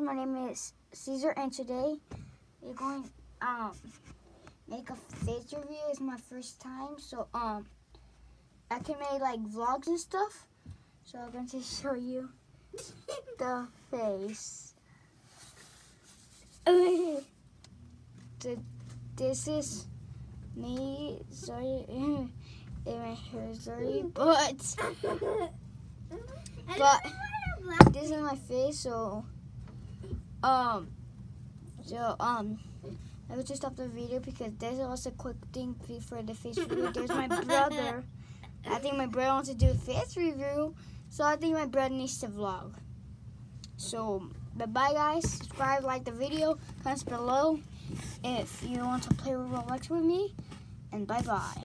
my name is Caesar, and today we're going make a face review. It's my first time, so I can make like vlogs and stuff. So I'm going to show you the face. This is me. Sorry, and my hair is dirty, but this is my face. So I will just stop the video because there's also a quick thing for the face review. There's my brother. I think my brother wants to do a face review, so I think my brother needs to vlog. So bye guys. Subscribe, like the video, comments below if you want to play Roblox with me, and bye bye.